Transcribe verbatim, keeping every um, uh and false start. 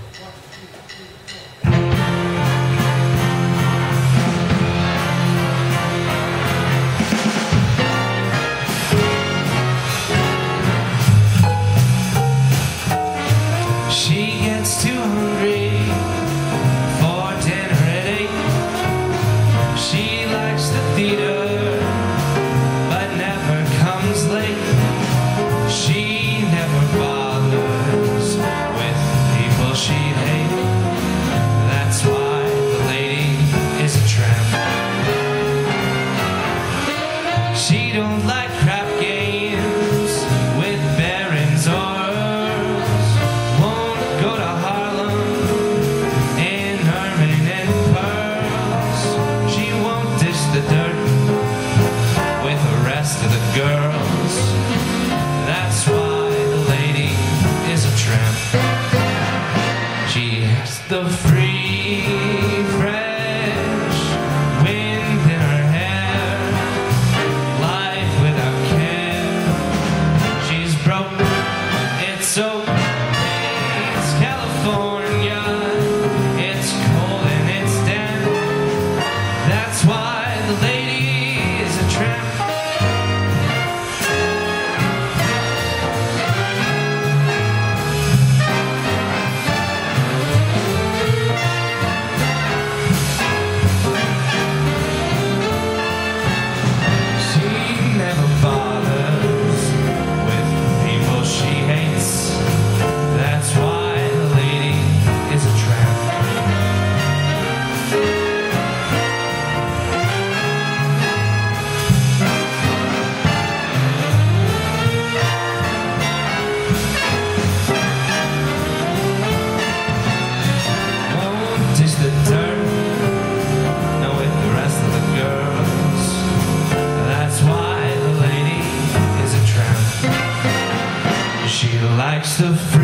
She don't like crap games with barons or earls. Won't go to Harlem in ermine and pearls. She won't dish the dirt with the rest of the girls. That's why the lady is a tramp. She has the free, fresh wind in her hair, life without care. She's broke, it's so it's California, it's cold and it's damp. That's why the lady is a tramp. Likes the